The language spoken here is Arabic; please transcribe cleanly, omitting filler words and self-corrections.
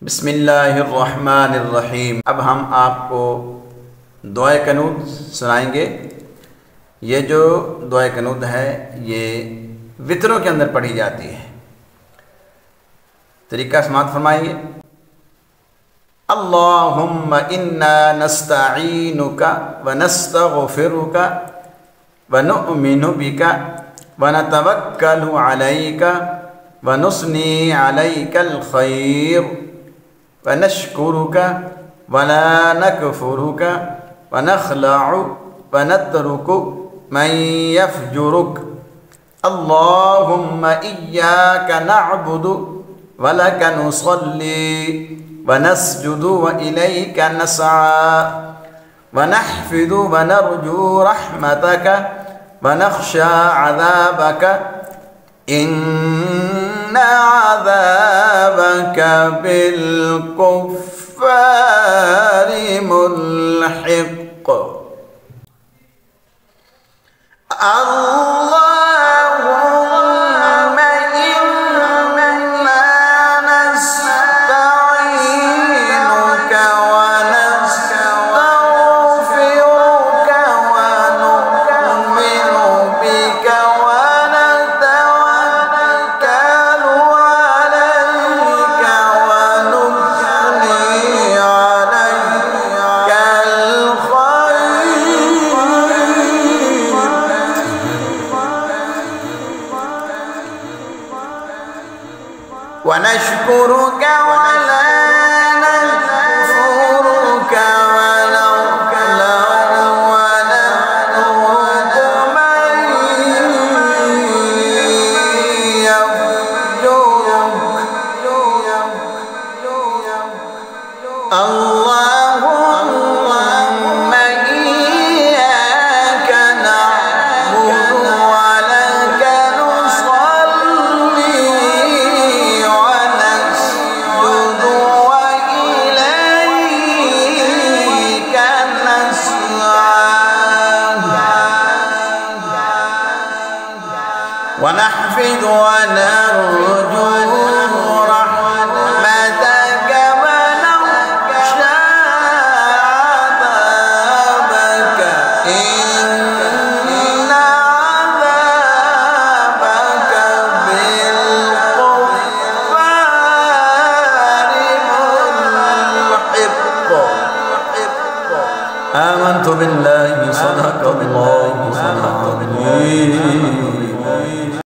बिस्मिल्लाहिर्रहमानिर्रहीम। अब हम आपको दुआ कनूत सुनाएंगे। ये जो दुआ कनूत है ये वित्रों के अंदर पढ़ी जाती है। तरीका समात फरमाइए। अल्लाहुम्मा इन्ना नस्तईनुका व नस्तगफिरुका व नुअमिनु बिका व नतवक्कलु अलैका व नुस्नी अलैकल खैर व नशकुरुका व ला नकफुरुका व नखलअु व नतरुकु मन यफजुरुक। अल्लाहुम्मा इय्याका नअबुदु व लका नुसल्ली व नस्जुदु व इलैका नसअ व नहफिदु व नरजू रहमतका व नख्शा अज़ाबका इन्ना अज़ाबका बिलकुफ़्फ़ारि मुल्हिक़। ونشكرك ولا نكفرك ونطلب من يفجرك। اللهم إياك نعبد ولك نصلي ونحفظ ونرجو رحمتك ونخشى عذابك إن عذابك بالكفار ملحق. آمنت بالله صدق الله.